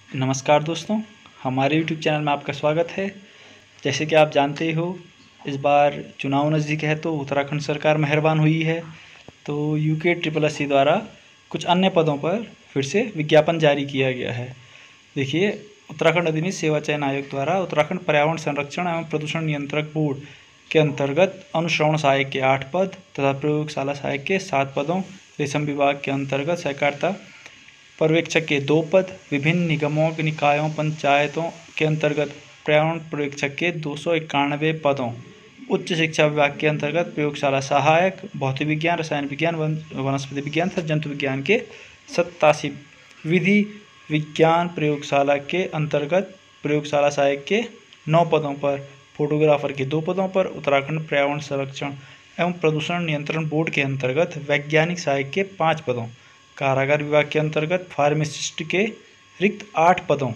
नमस्कार दोस्तों, हमारे यूट्यूब चैनल में आपका स्वागत है। जैसे कि आप जानते ही हो, इस बार चुनाव नज़दीक है तो उत्तराखंड सरकार मेहरबान हुई है। तो UKSSC द्वारा कुछ अन्य पदों पर फिर से विज्ञापन जारी किया गया है। देखिए, उत्तराखंड अधिनियम सेवा चयन आयोग द्वारा उत्तराखंड पर्यावरण संरक्षण एवं प्रदूषण नियंत्रक बोर्ड के अंतर्गत अनुश्रवण सहायक के 8 पद तथा प्रयोगशाला सहायक के 7 पदों, रेशम विभाग के अंतर्गत सहकारिता पर्यवेक्षक के 2 पद, विभिन्न निगमों निकायों पंचायतों के अंतर्गत पर्यावरण पर्यवेक्षक के 291 पदों, उच्च शिक्षा विभाग के अंतर्गत प्रयोगशाला सहायक, भौतिक विज्ञान, रसायन विज्ञान, वनस्पति विज्ञान तथा जंतु विज्ञान के 87, विधि विज्ञान प्रयोगशाला के अंतर्गत प्रयोगशाला सहायक के 9 पदों पर, फोटोग्राफर के 2 पदों पर, उत्तराखंड पर्यावरण संरक्षण एवं प्रदूषण नियंत्रण बोर्ड के अंतर्गत वैज्ञानिक सहायक के 5 पदों, कारागार विभाग के अंतर्गत फार्मासिस्ट के रिक्त 8 पदों,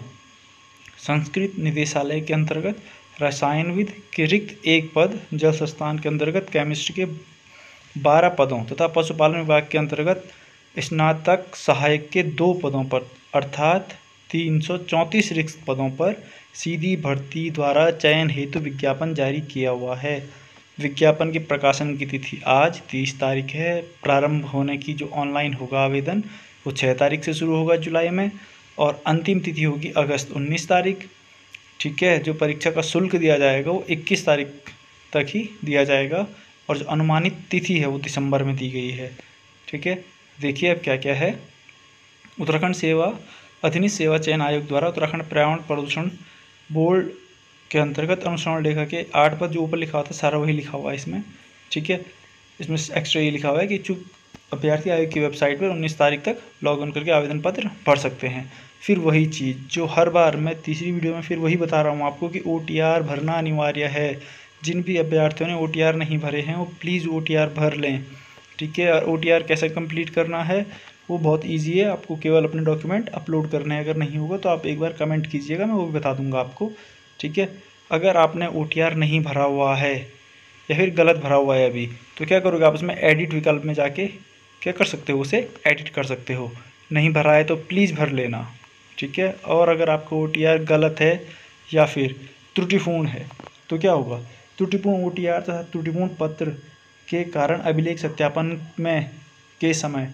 संस्कृत निदेशालय के अंतर्गत रसायनविद के रिक्त 1 पद, जल संस्थान के अंतर्गत केमिस्ट के 12 पदों तथा पशुपालन विभाग के अंतर्गत स्नातक सहायक के 2 पदों पर अर्थात 334 रिक्त पदों पर सीधी भर्ती द्वारा चयन हेतु विज्ञापन जारी किया हुआ है। विज्ञापन के प्रकाशन की तिथि आज 30 तारीख है। प्रारंभ होने की जो ऑनलाइन होगा आवेदन वो 6 तारीख से शुरू होगा जुलाई में, और अंतिम तिथि होगी अगस्त 19 तारीख। ठीक है, जो परीक्षा का शुल्क दिया जाएगा वो 21 तारीख तक ही दिया जाएगा, और जो अनुमानित तिथि है वो दिसंबर में दी गई है। ठीक है, देखिए अब क्या क्या है। उत्तराखंड सेवा अधिनियम सेवा चयन आयोग द्वारा उत्तराखंड पर्यावरण प्रदूषण बोर्ड के अंतर्गत अनुश्रवण लेखा के 8 पद, जो ऊपर लिखा हुआ था सारा वही लिखा हुआ है इसमें। ठीक है, इसमें एक्स्ट्रा ये लिखा हुआ है कि इच्छुक अभ्यर्थी आयोग की वेबसाइट पर 19 तारीख तक लॉग इन करके आवेदन पत्र भर सकते हैं। फिर वही चीज़ जो हर बार मैं तीसरी वीडियो में फिर वही बता रहा हूँ आपको कि OTR भरना अनिवार्य है। जिन भी अभ्यर्थियों ने OTR नहीं भरे हैं वो प्लीज़ OTR भर लें। ठीक है, और OTR कैसे कंप्लीट करना है वो बहुत ईजी है। आपको केवल अपने डॉक्यूमेंट अपलोड करने हैं। अगर नहीं होगा तो आप एक बार कमेंट कीजिएगा, मैं वो भी बता दूंगा आपको। ठीक है, अगर आपने OTR नहीं भरा हुआ है या फिर गलत भरा हुआ है अभी, तो क्या करोगे आप उसमें एडिट विकल्प में जाके क्या कर सकते हो, उसे एडिट कर सकते हो। नहीं भरा है तो प्लीज़ भर लेना। ठीक है, और अगर आपको OTR गलत है या फिर त्रुटिपूर्ण है तो क्या होगा, त्रुटिपूर्ण OTR तथा त्रुटिपूर्ण पत्र के कारण अभिलेख सत्यापन में के समय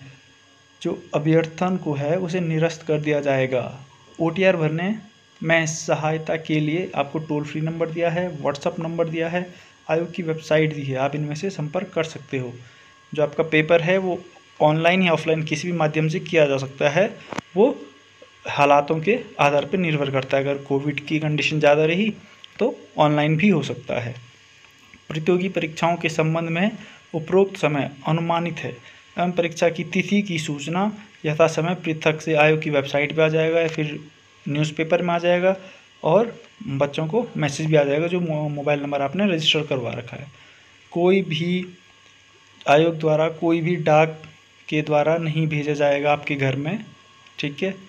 जो अभ्यर्थन को है उसे निरस्त कर दिया जाएगा। OTR भरने में सहायता के लिए आपको टोल फ्री नंबर दिया है, व्हाट्सअप नंबर दिया है, आयोग की वेबसाइट दी है, आप इनमें से संपर्क कर सकते हो। जो आपका पेपर है वो ऑनलाइन या ऑफलाइन किसी भी माध्यम से किया जा सकता है, वो हालातों के आधार पर निर्भर करता है। अगर कोविड की कंडीशन ज़्यादा रही तो ऑनलाइन भी हो सकता है। प्रतियोगी परीक्षाओं के संबंध में उपरोक्त समय अनुमानित है एवं परीक्षा की तिथि की सूचना यथा समय पृथक से आयोग की वेबसाइट पर आ जाएगा या फिर न्यूज़पेपर में आ जाएगा, और बच्चों को मैसेज भी आ जाएगा जो मोबाइल नंबर आपने रजिस्टर करवा रखा है। कोई भी आयोग द्वारा कोई भी डाक के द्वारा नहीं भेजा जाएगा आपके घर में। ठीक है,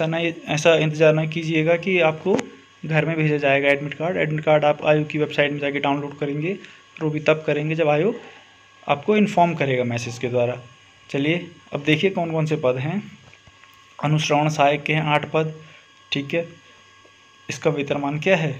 ऐसा इंतज़ार ना कीजिएगा कि आपको घर में भेजा जाएगा एडमिट कार्ड आप आयोग की वेबसाइट में जाके डाउनलोड करेंगे, और वो भी तब करेंगे जब आयोग आपको इन्फॉर्म करेगा मैसेज के द्वारा। चलिए अब देखिए कौन कौन से पद हैं। अनुश्रवण सहायक के हैं 8 पद। ठीक है, इसका वेतनमान क्या है,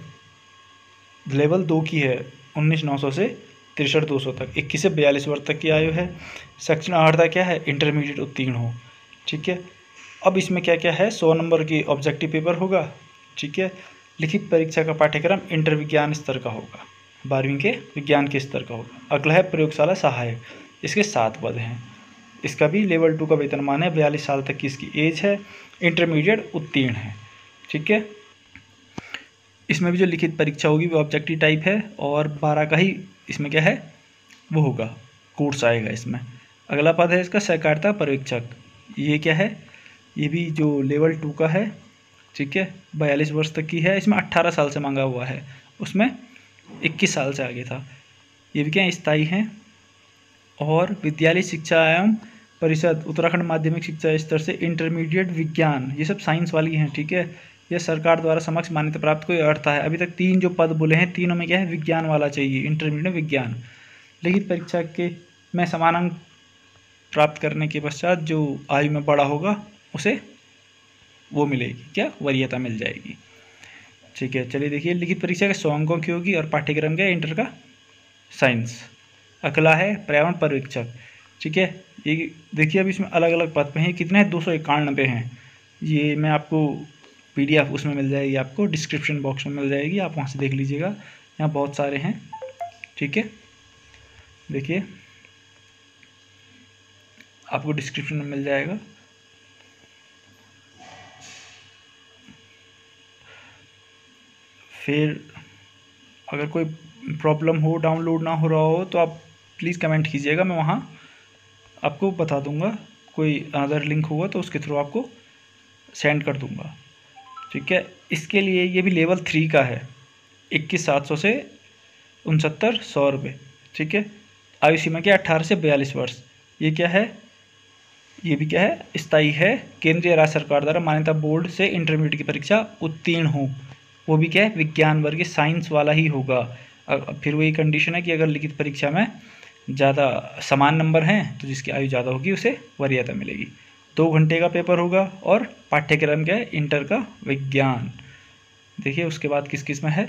लेवल 2 की है, 19,900 से 63,200 तक, 21 से 42 वर्ष तक की आयु है। सेक्शन अर्हता क्या है, इंटरमीडिएट उत्तीर्ण हो। ठीक है, अब इसमें क्या क्या है, 100 नंबर की ऑब्जेक्टिव पेपर होगा। ठीक है, लिखित परीक्षा का पाठ्यक्रम इंटर विज्ञान स्तर का होगा, 12वीं के विज्ञान के स्तर का होगा। अगला है प्रयोगशाला सहायक, इसके 7 पद हैं। इसका भी लेवल 2 का वेतनमान है, 42 साल तक की इसकी एज है, इंटरमीडिएट उत्तीर्ण है। ठीक है, इसमें भी जो लिखित परीक्षा होगी वो ऑब्जेक्टिव टाइप है, और 12 का ही इसमें क्या है वो होगा, कोर्स आएगा इसमें। अगला पद है इसका सहकारिता पर्यवेक्षक, ये क्या है, ये भी जो लेवल 2 का है। ठीक है, 42 वर्ष तक की है, इसमें 18 साल से मांगा हुआ है, उसमें 21 साल से आगे था। ये भी क्या है, स्थायी हैं। और विद्यालय शिक्षा एवं परिषद उत्तराखंड माध्यमिक शिक्षा स्तर से इंटरमीडिएट विज्ञान, ये सब साइंस वाली हैं। ठीक है, यह सरकार द्वारा समक्ष मान्यता प्राप्त कोई अर्थता है। अभी तक 3 जो पद बोले हैं, तीनों में क्या है, विज्ञान वाला चाहिए, इंटरमीडिएट विज्ञान। लिखित परीक्षा के में समान अंक प्राप्त करने के पश्चात जो आयु में बड़ा होगा उसे वो मिलेगी, क्या वरीयता मिल जाएगी। ठीक है, चलिए देखिए, लिखित परीक्षा का 100 अंकों की होगी और पाठ्यक्रम का इंटर का साइंस। अगला है पर्यावरण पर्यवेक्षक। ठीक है, ये देखिए अब इसमें अलग अलग पद पे हैं, कितने हैं, 291 हैं। ये मैं आपको PDF उसमें मिल जाएगी, आपको डिस्क्रिप्शन बॉक्स में मिल जाएगी, आप वहाँ से देख लीजिएगा, यहाँ बहुत सारे हैं। ठीक है, देखिए आपको डिस्क्रिप्शन में मिल जाएगा। फिर अगर कोई प्रॉब्लम हो, डाउनलोड ना हो रहा हो, तो आप प्लीज़ कमेंट कीजिएगा, मैं वहाँ आपको बता दूंगा। कोई अदर लिंक होगा तो उसके थ्रू आपको सेंड कर दूंगा। ठीक है, इसके लिए ये भी लेवल 3 का है, 21,700 से 69,100 रुपये। ठीक है, आयु सीमा क्या, 18 से 42 वर्ष। ये क्या है, ये भी क्या है, स्थायी है, केंद्रीय राज्य सरकार द्वारा मान्यता बोर्ड से इंटरमीडिएट की परीक्षा उत्तीर्ण हो, वो भी क्या है, विज्ञान वर्ग साइंस वाला ही होगा। फिर वही कंडीशन है कि अगर लिखित परीक्षा में ज़्यादा समान नंबर हैं तो जिसकी आयु ज़्यादा होगी उसे वरीयता मिलेगी। 2 घंटे का पेपर होगा और पाठ्यक्रम क्या है, इंटर का विज्ञान। देखिए उसके बाद किस किस में है,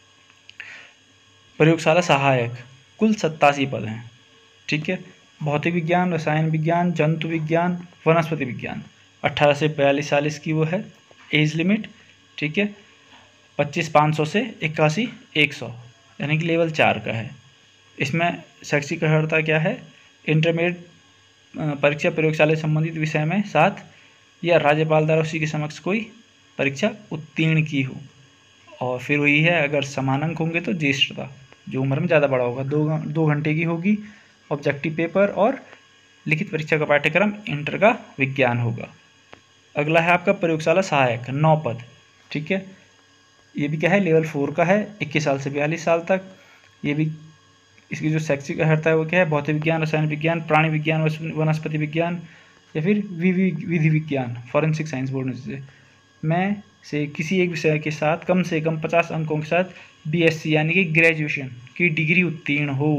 प्रयोगशाला सहायक, कुल 87 पद हैं। ठीक है, भौतिक विज्ञान, रसायन विज्ञान, जंतु विज्ञान, वनस्पति विज्ञान। 18 से 42 साल इसकी वो है एज लिमिट। ठीक है, 25,500 से 81,100, यानी कि लेवल 4 का है। इसमें शैक्षिक अर्हता क्या है, इंटरमीडिएट परीक्षा प्रयोगशाला से संबंधित विषय में 7 या राज्यपाल द्वारा उसी के समक्ष कोई परीक्षा उत्तीर्ण की हो। और फिर वही है, अगर समान अंक होंगे तो ज्येष्ठता, जो उम्र में ज़्यादा बड़ा होगा। 2 घंटे की होगी, ऑब्जेक्टिव पेपर, और लिखित परीक्षा का पाठ्यक्रम इंटर का विज्ञान होगा। अगला है आपका प्रयोगशाला सहायक, 9 पद। ठीक है, ये भी क्या है, लेवल 4 का है, 21 साल से 42 साल तक। ये भी इसकी जो शैक्षिक अर्हता है वो क्या है, भौतिक विज्ञान, रसायन विज्ञान, प्राणी विज्ञान, वनस्पति विज्ञान, या फिर विधि विज्ञान, फॉरेंसिक साइंस बोर्ड में से किसी एक विषय के साथ कम से कम 50 अंकों के साथ BSc यानी कि ग्रेजुएशन की डिग्री उत्तीर्ण हो।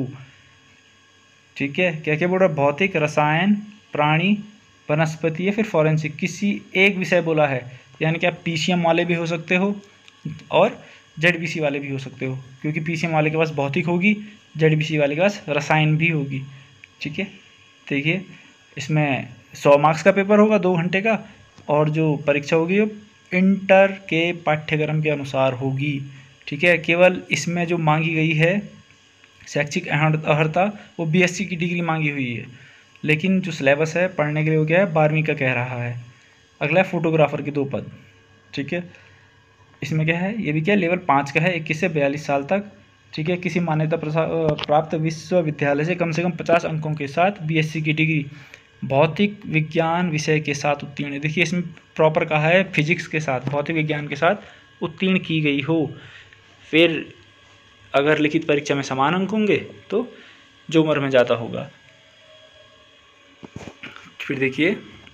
ठीक है, क्या क्या बोल रहा है, भौतिक, रसायन, प्राणी, वनस्पति या फिर फॉरेंसिक, किसी एक विषय बोला है, यानी कि आप PCM वाले भी हो सकते हो और ZBC वाले भी हो सकते हो, क्योंकि PCM वाले के पास भौतिक होगी, ZBC वाले के पास रसायन भी होगी। ठीक है, देखिए इसमें 100 मार्क्स का पेपर होगा, 2 घंटे का, और जो परीक्षा होगी वो इंटर के पाठ्यक्रम के अनुसार होगी। ठीक है, केवल इसमें जो मांगी गई है शैक्षिक अर्हता वो BSc की डिग्री मांगी हुई है, लेकिन जो सिलेबस है पढ़ने के लिए वो क्या है, 12वीं का कह रहा है। अगला है फोटोग्राफर के 2 पद। ठीक है, इसमें क्या है, ये भी क्या है, लेवल 5 का है, 21 से 42 साल तक। ठीक है, किसी मान्यता प्राप्त विश्वविद्यालय से कम 50 अंकों के साथ BSc की डिग्री भौतिक विज्ञान विषय के साथ उत्तीर्ण है। देखिए इसमें प्रॉपर कहा है फिजिक्स के साथ, भौतिक विज्ञान के साथ उत्तीर्ण की गई हो। फिर अगर लिखित परीक्षा में समान अंक होंगे तो जो उम्र में ज़्यादा होगा। फिर देखिए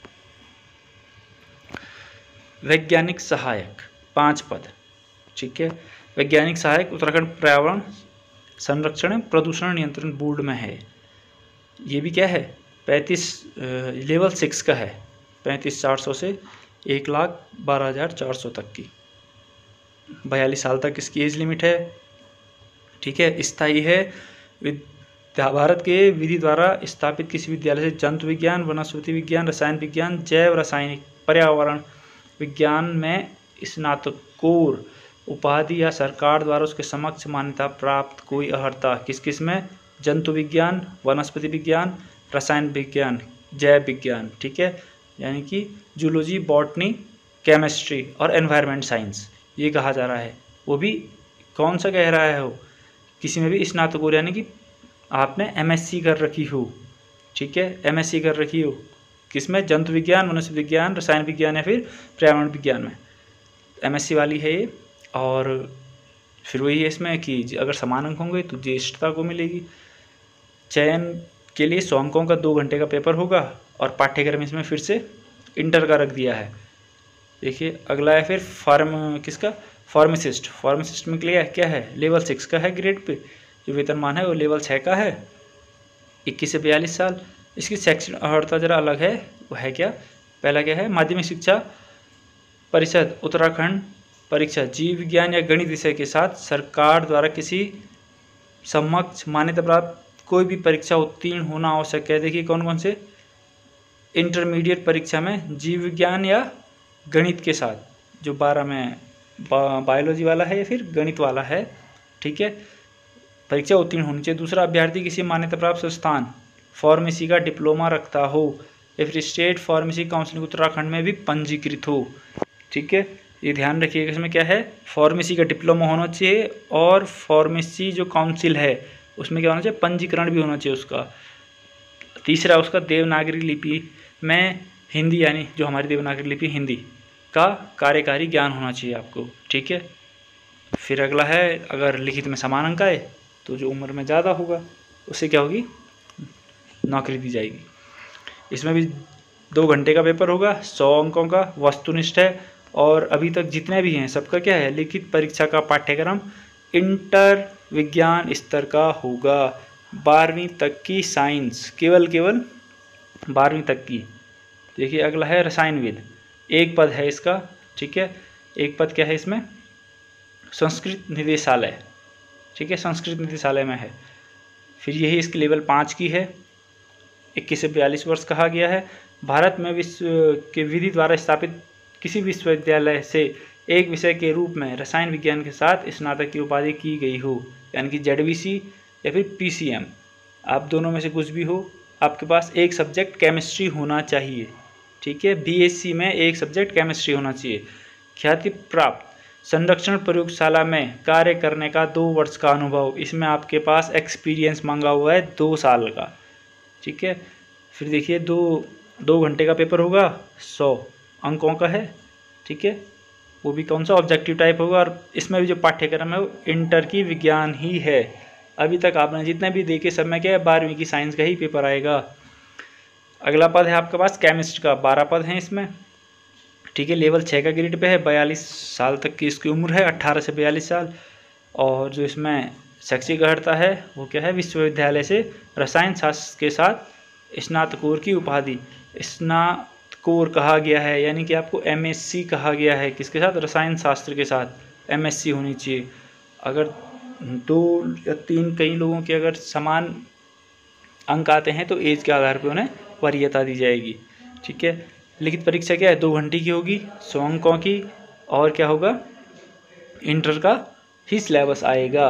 वैज्ञानिक सहायक, 5 पद। ठीक है, वैज्ञानिक सहायक उत्तराखंड पर्यावरण संरक्षण एवं प्रदूषण नियंत्रण बोर्ड में है। ये भी क्या है, 35 लेवल 6 का है, 35,400 से 1,12,400 तक की, 42 साल तक इसकी एज लिमिट है। ठीक है, स्थायी है, भारत के विधि द्वारा स्थापित किसी विद्यालय से जंतु विज्ञान, वनस्पति विज्ञान, रसायन विज्ञान, जैव रासायनिक, पर्यावरण विज्ञान में स्नातकोर उपाधि या सरकार द्वारा उसके समक्ष मान्यता प्राप्त कोई अर्हता, किस किस में, जंतु विज्ञान, वनस्पति विज्ञान, रसायन विज्ञान, जैव विज्ञान। ठीक है, यानी कि जूलॉजी, बॉटनी, केमिस्ट्री और एनवायरनमेंट साइंस, ये कहा जा रहा है। वो भी कौन सा कह रहा है, वो किसी में भी स्नातकोर, यानी कि आपने MSc कर रखी हो। ठीक है, MSc कर रखी हो किसमें, जंतु विज्ञान, वनस्पति विज्ञान, रसायन विज्ञान या फिर पर्यावरण विज्ञान में MSc वाली है ये। और फिर वही है इसमें कि अगर समान अंक होंगे तो ज्येष्ठता को मिलेगी। चयन के लिए 100 अंकों का 2 घंटे का पेपर होगा और पाठ्यक्रम इसमें फिर से इंटर का रख दिया है। देखिए अगला है फिर किसका, फार्मासिस्ट। फार्मासिस्ट में क्या है, लेवल 6 का है ग्रेड पे, जो वेतनमान है वो लेवल 6 का है, 21 से 42 साल। इसकी शैक्षणिक अर्हता जरा अलग है, वो है क्या, पहला क्या है, माध्यमिक शिक्षा परिषद उत्तराखंड परीक्षा जीव विज्ञान या गणित विषय के साथ सरकार द्वारा किसी समकक्ष मान्यता प्राप्त कोई भी परीक्षा उत्तीर्ण होना आवश्यक है। देखिए कौन कौन से, इंटरमीडिएट परीक्षा में जीव विज्ञान या गणित के साथ, जो 12 में बायोलॉजी वाला है या फिर गणित वाला है, ठीक है, परीक्षा उत्तीर्ण होनी चाहिए। दूसरा, अभ्यर्थी किसी मान्यता प्राप्त संस्थान फार्मेसी का डिप्लोमा रखता हो या फिर स्टेट फार्मेसी काउंसिल उत्तराखंड में भी पंजीकृत हो, ठीक है। ये ध्यान रखिएगा, इसमें क्या है, फार्मेसी का डिप्लोमा होना चाहिए और फार्मेसी जो काउंसिल है उसमें क्या होना चाहिए, पंजीकरण भी होना चाहिए उसका। तीसरा, उसका देवनागरी लिपि में हिंदी, यानी जो हमारी देवनागरी लिपि हिंदी का कार्यकारी ज्ञान होना चाहिए आपको, ठीक है। फिर अगला है, अगर लिखित में समान अंक आए तो जो उम्र में ज़्यादा होगा उससे क्या होगी, नौकरी दी जाएगी। इसमें भी 2 घंटे का पेपर होगा, 100 अंकों का, वस्तुनिष्ठ है। और अभी तक जितने भी हैं सबका क्या है, लिखित परीक्षा का पाठ्यक्रम इंटर विज्ञान स्तर का होगा। 12वीं तक की साइंस, केवल 12वीं तक की। देखिए अगला है रसायनविद, एक पद है इसका, ठीक है। एक पद क्या है इसमें, संस्कृत निदेशालय, ठीक है, संस्कृत निदेशालय में है। फिर यही इसकी लेवल 5 की है, 21 से 42 वर्ष कहा गया है। भारत में विश्व के विधि द्वारा स्थापित किसी विश्वविद्यालय से एक विषय के रूप में रसायन विज्ञान के साथ स्नातक की उपाधि की गई हो, यानी कि ZVC या फिर PCM, आप दोनों में से कुछ भी हो, आपके पास एक सब्जेक्ट केमिस्ट्री होना चाहिए, ठीक है। BSc में एक सब्जेक्ट केमिस्ट्री होना चाहिए। ख्याति प्राप्त संरक्षण प्रयोगशाला में कार्य करने का 2 वर्ष का अनुभव, इसमें आपके पास एक्सपीरियंस मांगा हुआ है 2 साल का, ठीक है। फिर देखिए 2 घंटे का पेपर होगा, 100 अंकों का है, ठीक है। वो भी कौन सा, ऑब्जेक्टिव टाइप होगा। और इसमें भी जो पाठ्यक्रम है वो इंटर की विज्ञान ही है। अभी तक आपने जितने भी देखे सब में क्या है, 12वीं की साइंस का ही पेपर आएगा। अगला पद है आपके पास केमिस्ट का, 12 पद हैं इसमें, ठीक है। लेवल 6 का ग्रेड पे है, 42 साल तक की इसकी उम्र है, 18 से 42 साल। और जो इसमें शैक्षिक अर्हता है वो क्या है, विश्वविद्यालय से रसायन शास्त्र के साथ स्नातकोर की उपाधि, स्नातकोर कहा गया है, यानी कि आपको MSc कहा गया है, किसके साथ, रसायन शास्त्र के साथ MSc होनी चाहिए। अगर 2 या 3 कई लोगों के अगर समान अंक आते हैं तो एज के आधार पर उन्हें वरीयता दी जाएगी, ठीक है। लिखित परीक्षा क्या है, 2 घंटे की होगी, 100 अंकों की, और क्या होगा, इंटर का ही सिलेबस आएगा।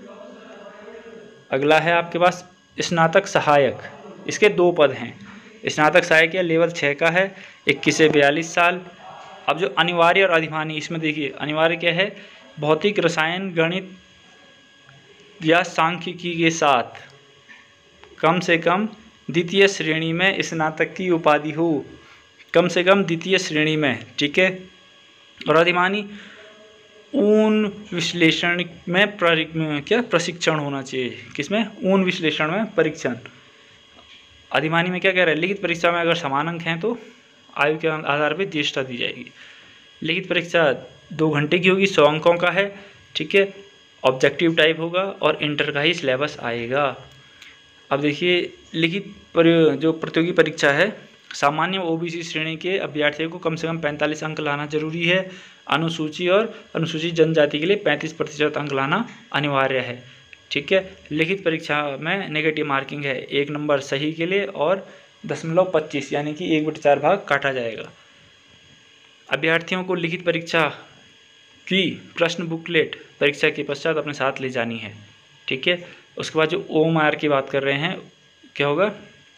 अगला है आपके पास स्नातक सहायक, इसके 2 पद हैं। स्नातक सहायक या लेवल 6 का है, 21 से 42 साल। अब जो अनिवार्य और अधिमानी, इसमें देखिए अनिवार्य क्या है, भौतिक, रसायन, गणित या सांख्यिकी के साथ कम से कम द्वितीय श्रेणी में स्नातक की उपाधि हो, कम से कम द्वितीय श्रेणी में, ठीक है। और अधिमानी ऊन विश्लेषण में प्रशिक्षण होना चाहिए, किसमें, ऊन विश्लेषण में परीक्षण। अधिमानी में क्या कह रहा है, लिखित परीक्षा में अगर समान अंक हैं तो आयु के आधार पर ज्येष्ठता दी जाएगी। लिखित परीक्षा 2 घंटे की होगी, 100 अंकों का है, ठीक है। ऑब्जेक्टिव टाइप होगा और इंटर का ही सिलेबस आएगा। अब देखिए लिखित जो प्रतियोगी परीक्षा है, सामान्य OBC श्रेणी के अभ्यर्थियों को कम से कम 45 अंक लाना जरूरी है। अनुसूची और अनुसूचित जनजाति के लिए 35% अंक लाना अनिवार्य है, ठीक है। लिखित परीक्षा में नेगेटिव मार्किंग है, 1 नंबर सही के लिए और 0.25 यानी कि 1/4 भाग काटा जाएगा। अभ्यर्थियों को लिखित परीक्षा की प्रश्न बुकलेट परीक्षा के पश्चात अपने साथ ले जानी है, ठीक है। उसके बाद जो OMR की बात कर रहे हैं, क्या होगा,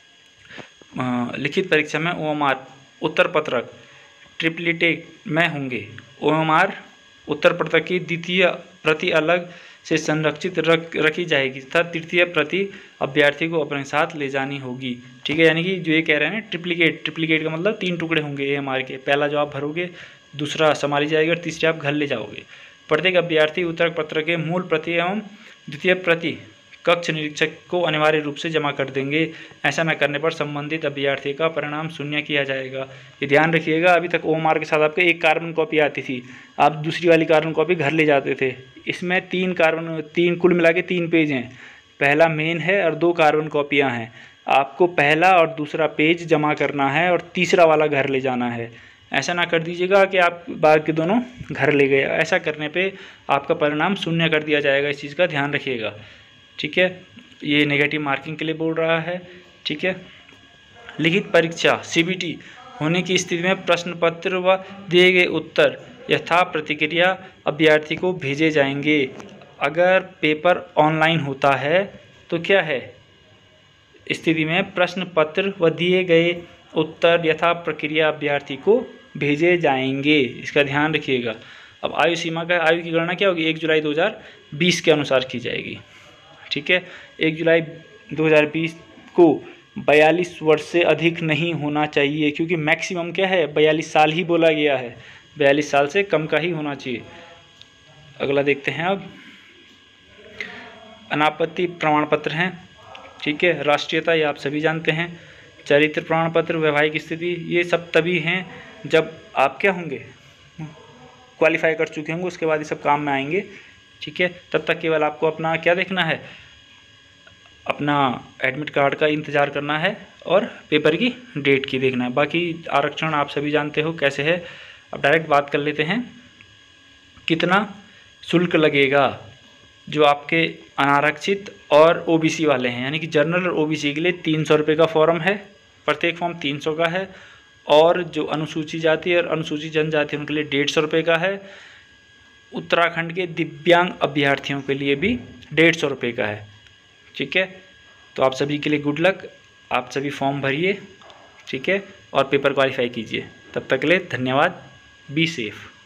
लिखित परीक्षा में OMR उत्तर पत्रक ट्रिप्लिकेट में होंगे। OMR उत्तर पत्रक की द्वितीय प्रति अलग से संरक्षित रखी जाएगी तथा तृतीय प्रति अभ्यर्थी को अपने साथ ले जानी होगी, ठीक है। यानी कि जो ये कह रहे हैं ना, ट्रिप्लिकेट का मतलब 3 टुकड़े होंगे AMR के, पहला जो आप भरोगे, दूसरा संभाली जाएगी और तीसरे आप घर ले जाओगे। प्रत्येक अभ्यर्थी उत्तर पत्र के मूल प्रति एवं द्वितीय प्रति कक्ष निरीक्षक को अनिवार्य रूप से जमा कर देंगे। ऐसा न करने पर संबंधित अभ्यर्थी का परिणाम शून्य किया जाएगा। ये ध्यान रखिएगा। अभी तक OMR के साथ आपके 1 कार्बन कॉपी आती थी, आप दूसरी वाली कार्बन कॉपी घर ले जाते थे। इसमें 3 कुल मिला के 3 पेज हैं, पहला मेन है और 2 कार्बन कॉपियाँ हैं। आपको पहला और दूसरा पेज जमा करना है और तीसरा वाला घर ले जाना है। ऐसा ना कर दीजिएगा कि आप बाकी दोनों घर ले गए। ऐसा करने पे आपका परिणाम शून्य कर दिया जाएगा, इस चीज़ का ध्यान रखिएगा। ठीक है, ये नेगेटिव मार्किंग के लिए बोल रहा है। ठीक है, लिखित परीक्षा CBT होने की स्थिति में प्रश्न पत्र व दिए गए उत्तर यथा प्रतिक्रिया अभ्यर्थी को भेजे जाएंगे। अगर पेपर ऑनलाइन होता है तो क्या है, स्थिति में प्रश्न पत्र व दिए गए उत्तर यथा प्रक्रिया अभ्यर्थी को भेजे जाएंगे, इसका ध्यान रखिएगा। अब आयु सीमा का, आयु की गणना क्या होगी, 1 जुलाई 2020 के अनुसार की जाएगी। ठीक है, 1 जुलाई 2020 को 42 वर्ष से अधिक नहीं होना चाहिए, क्योंकि मैक्सिमम क्या है 42 साल ही बोला गया है, 42 साल से कम का ही होना चाहिए। अगला देखते हैं अब, अनापत्ति प्रमाण पत्र हैं। ठीक है, राष्ट्रीयता ये आप सभी जानते हैं, चरित्र प्रमाण पत्र, वैवाहिक स्थिति, ये सब तभी हैं जब आप क्या होंगे, क्वालिफाई कर चुके होंगे, उसके बाद ये सब काम में आएंगे। ठीक है, तब तक केवल आपको अपना क्या देखना है, अपना एडमिट कार्ड का इंतज़ार करना है और पेपर की डेट की देखना है। बाकी आरक्षण आप सभी जानते हो कैसे है। अब डायरेक्ट बात कर लेते हैं, कितना शुल्क लगेगा जो आपके अनारक्षित और OBC वाले हैं, यानी कि जनरल और OBC के लिए 300 रुपये का फॉर्म है, प्रत्येक फॉर्म 300 का है। और जो अनुसूचित जाति और अनुसूचित जनजाति उनके लिए 150 रुपये का है। उत्तराखंड के दिव्यांग अभ्यर्थियों के लिए भी 150 रुपये का है। ठीक है, तो आप सभी के लिए गुड लक, आप सभी फॉर्म भरिए। ठीक है, और पेपर क्वालिफाई कीजिए। तब तक के लिए धन्यवाद, बी सेफ।